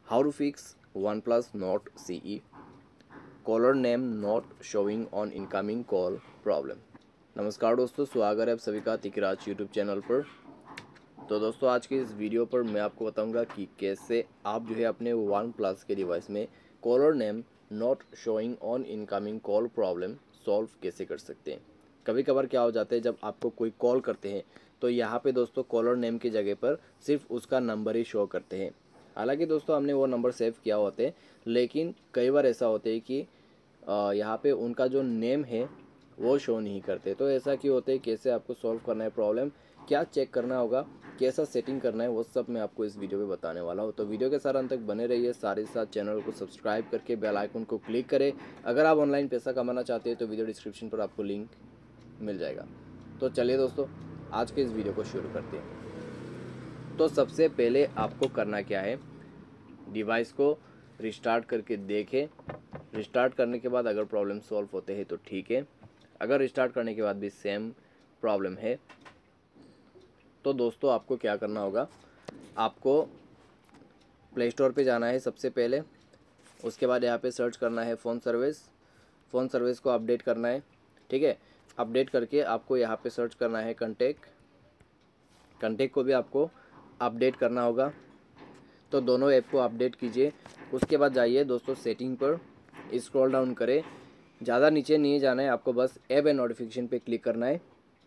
How to fix OnePlus Nord CE caller name not showing on incoming call problem. नमस्कार दोस्तों, स्वागत है आप सभी का तिकराज यूट्यूब चैनल पर। तो दोस्तों, आज के इस वीडियो पर मैं आपको बताऊंगा कि कैसे आप जो है अपने OnePlus के डिवाइस में caller name not showing on incoming call problem solve कैसे कर सकते हैं। कभी कभार क्या हो जाता है, जब आपको कोई कॉल करते हैं तो यहाँ पे दोस्तों कॉलर नेम की जगह पर सिर्फ उसका नंबर ही शो करते हैं। हालांकि दोस्तों हमने वो नंबर सेव किया होते हैं, लेकिन कई बार ऐसा होता है कि यहाँ पे उनका जो नेम है वो शो नहीं करते। तो ऐसा क्यों होता है, कैसे आपको सॉल्व करना है प्रॉब्लम, क्या चेक करना होगा, कैसा सेटिंग करना है, वो सब मैं आपको इस वीडियो में बताने वाला हूँ। तो वीडियो के साथ अंत तक बने रहिए। साथ ही साथ चैनल को सब्सक्राइब करके बेल आइकन को क्लिक करें। अगर आप ऑनलाइन पैसा कमाना चाहते हैं तो वीडियो डिस्क्रिप्शन पर आपको लिंक मिल जाएगा। तो चलिए दोस्तों, आज के इस वीडियो को शुरू करते हैं। तो सबसे पहले आपको करना क्या है, डिवाइस को रिस्टार्ट करके देखें। रिस्टार्ट करने के बाद अगर प्रॉब्लम सॉल्व होते हैं तो ठीक है, अगर रिस्टार्ट करने के बाद भी सेम प्रॉब्लम है तो दोस्तों आपको क्या करना होगा, आपको प्ले स्टोर पे जाना है सबसे पहले। उसके बाद यहाँ पे सर्च करना है फ़ोन सर्विस को अपडेट करना है। ठीक है, अपडेट करके आपको यहाँ पे सर्च करना है कंटेक्ट को भी आपको अपडेट करना होगा। तो दोनों ऐप को अपडेट कीजिए। उसके बाद जाइए दोस्तों सेटिंग पर, स्क्रॉल डाउन करें, ज़्यादा नीचे नहीं जाना है, आपको बस ऐप एंड नोटिफिकेशन पे क्लिक करना है।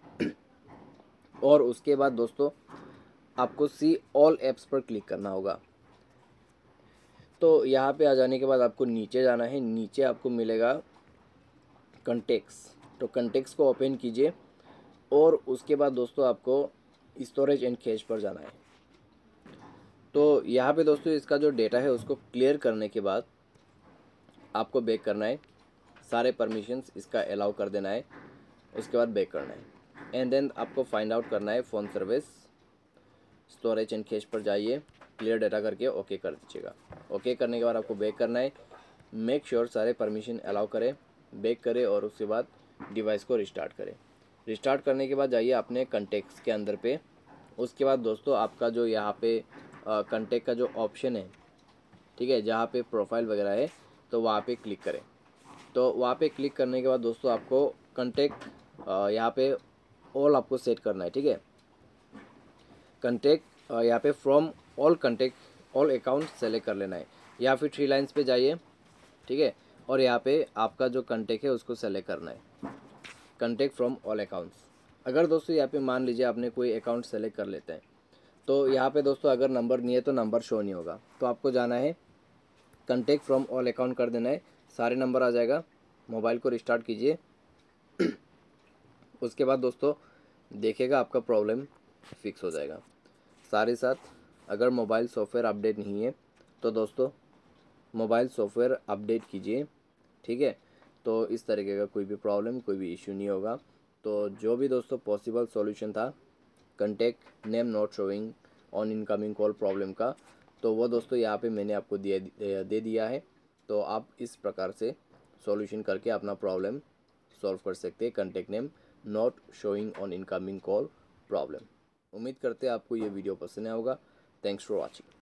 और उसके बाद दोस्तों आपको सी ऑल ऐप्स पर क्लिक करना होगा। तो यहाँ पे आ जाने के बाद आपको नीचे जाना है। नीचे आपको मिलेगा कंटेक्ट्स, तो कंटेक्ट्स को ओपन कीजिए और उसके बाद दोस्तों आपको स्टोरेज एंड कैश पर जाना है। तो यहाँ पे दोस्तों इसका जो डेटा है उसको क्लियर करने के बाद आपको बैक करना है, सारे परमिशंस इसका अलाउ कर देना है। उसके बाद बैक करना है एंड देन आपको फाइंड आउट करना है phone service, storage and cache पर जाइए, क्लियर डेटा करके ओके कर दीजिएगा। ओके करने के बाद आपको बैक करना है। मेक श्योर सारे परमिशन अलाउ करें, बैक करें और उसके बाद डिवाइस को रिस्टार्ट करें। रिस्टार्ट करने के बाद जाइए अपने कंटेक्ट्स के अंदर पे। उसके बाद दोस्तों आपका जो यहाँ पे कंटेक्ट का जो ऑप्शन है, ठीक है, जहाँ पे प्रोफाइल वगैरह है, तो वहाँ पे क्लिक करें। तो वहाँ पे क्लिक करने के बाद दोस्तों आपको कंटेक्ट यहाँ पे ऑल आपको सेट करना है। ठीक है, कंटेक्ट यहाँ पे from all contact all account select कर लेना है, या फिर 3 लाइन्स पे जाइए। ठीक है, और यहाँ पे आपका जो कंटेक्ट है उसको सेलेक्ट करना है, कंटेक्ट फ्रॉम ऑल अकाउंट्स। अगर दोस्तों यहाँ पे मान लीजिए आपने कोई अकाउंट सेलेक्ट कर लेते हैं, तो यहाँ पे दोस्तों अगर नंबर नहीं है तो नंबर शो नहीं होगा। तो आपको जाना है, कंटेक्ट फ्रॉम ऑल अकाउंट कर देना है, सारे नंबर आ जाएगा। मोबाइल को रिस्टार्ट कीजिए। उसके बाद दोस्तों देखेगा आपका प्रॉब्लम फिक्स हो जाएगा। सारे साथ अगर मोबाइल सॉफ्टवेयर अपडेट नहीं है तो दोस्तों मोबाइल सॉफ्टवेयर अपडेट कीजिए। ठीक है, तो इस तरीके का कोई भी प्रॉब्लम, कोई भी इश्यू नहीं होगा। तो जो भी दोस्तों पॉसिबल सॉल्यूशन था contact name not showing on incoming call problem का, तो वो दोस्तों यहाँ पे मैंने आपको दे दिया है। तो आप इस प्रकार से सॉल्यूशन करके अपना प्रॉब्लम सॉल्व कर सकते हैं, contact name not showing on incoming call problem. उम्मीद करते हैं आपको ये वीडियो पसंद आया होगा। Thanks for watching.